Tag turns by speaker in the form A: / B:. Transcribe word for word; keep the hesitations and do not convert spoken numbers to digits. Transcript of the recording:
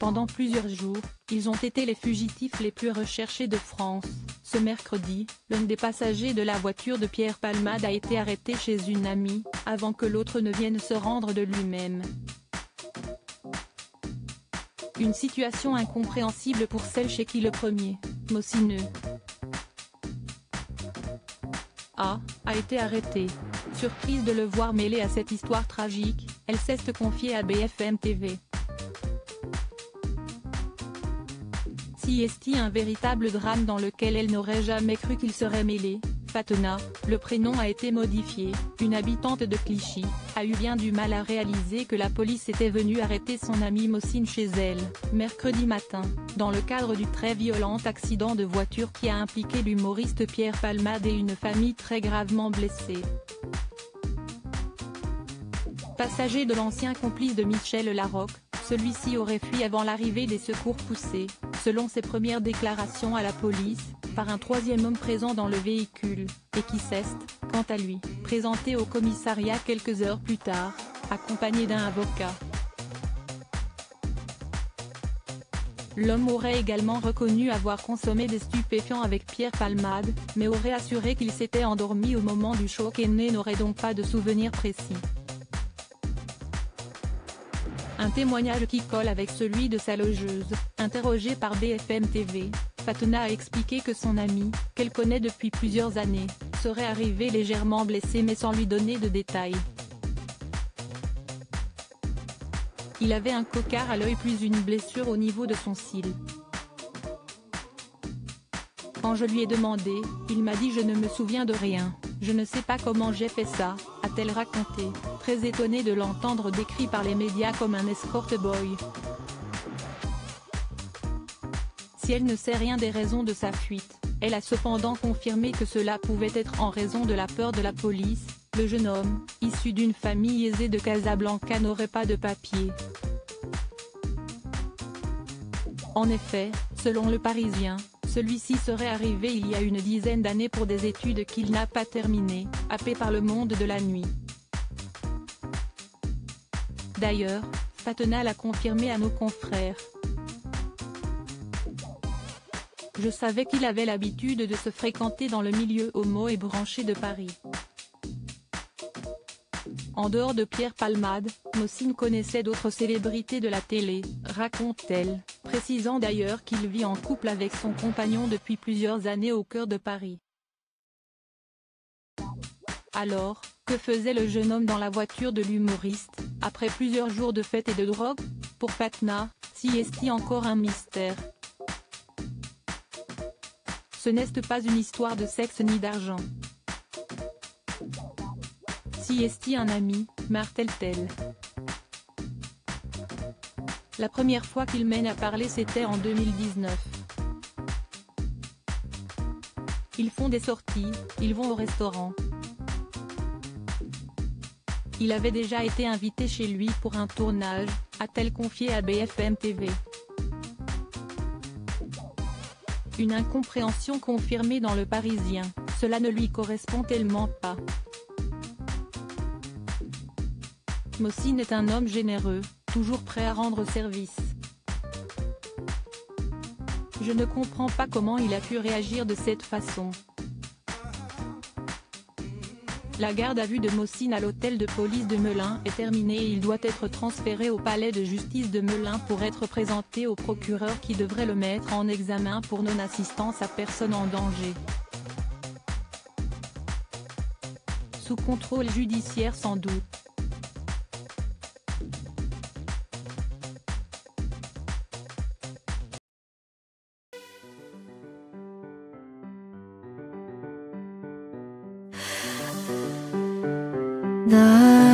A: Pendant plusieurs jours, ils ont été les fugitifs les plus recherchés de France. Ce mercredi, l'un des passagers de la voiture de Pierre Palmade a été arrêté chez une amie, avant que l'autre ne vienne se rendre de lui-même. Une situation incompréhensible pour celle chez qui le premier, Mosineux A, a été arrêté. Surprise de le voir mêlé à cette histoire tragique, elle s'est confiée à B F M T V. Si est un véritable drame dans lequel elle n'aurait jamais cru qu'il serait mêlé. Fatna, le prénom a été modifié, une habitante de Clichy, a eu bien du mal à réaliser que la police était venue arrêter son amie Mosineux chez elle, mercredi matin, dans le cadre du très violent accident de voiture qui a impliqué l'humoriste Pierre Palmade et une famille très gravement blessée. Passager de l'ancien complice de Michel Larocque, celui-ci aurait fui avant l'arrivée des secours poussés, selon ses premières déclarations à la police, par un troisième homme présent dans le véhicule, et qui s'est, quant à lui, présenté au commissariat quelques heures plus tard, accompagné d'un avocat. L'homme aurait également reconnu avoir consommé des stupéfiants avec Pierre Palmade, mais aurait assuré qu'il s'était endormi au moment du choc et n'aurait donc pas de souvenir précis. Un témoignage qui colle avec celui de sa logeuse, interrogée par B F M T V, Fatna a expliqué que son ami, qu'elle connaît depuis plusieurs années, serait arrivé légèrement blessé mais sans lui donner de détails. Il avait un cocard à l'œil plus une blessure au niveau de son cil. Quand je lui ai demandé, il m'a dit « Je ne me souviens de rien, je ne sais pas comment j'ai fait ça », a-t-elle raconté, très étonnée de l'entendre décrit par les médias comme un escort boy. Si elle ne sait rien des raisons de sa fuite, elle a cependant confirmé que cela pouvait être en raison de la peur de la police. Le jeune homme, issu d'une famille aisée de Casablanca, n'aurait pas de papiers. En effet, selon Le Parisien, celui-ci serait arrivé il y a une dizaine d'années pour des études qu'il n'a pas terminées, happé par le monde de la nuit. D'ailleurs, Fatna l'a confirmé à nos confrères. Je savais qu'il avait l'habitude de se fréquenter dans le milieu homo et branché de Paris. En dehors de Pierre Palmade, Mosineux connaissait d'autres célébrités de la télé, raconte-t-elle, précisant d'ailleurs qu'il vit en couple avec son compagnon depuis plusieurs années au cœur de Paris. Alors, que faisait le jeune homme dans la voiture de l'humoriste, après plusieurs jours de fête et de drogue? Pour Fatna, si est encore un mystère. Ce n'est pas une histoire de sexe ni d'argent. Si est un ami, martèle-t-elle. La première fois qu'il mène à parler c'était en deux mille dix-neuf. Ils font des sorties, ils vont au restaurant. Il avait déjà été invité chez lui pour un tournage, a-t-elle confié à B F M T V. Une incompréhension confirmée dans Le Parisien, cela ne lui correspond tellement pas. Mosineux est un homme généreux, toujours prêt à rendre service. Je ne comprends pas comment il a pu réagir de cette façon. La garde à vue de Mosineux à l'hôtel de police de Melun est terminée et il doit être transféré au palais de justice de Melun pour être présenté au procureur qui devrait le mettre en examen pour non-assistance à personne en danger. Sous contrôle judiciaire sans doute.
B: 나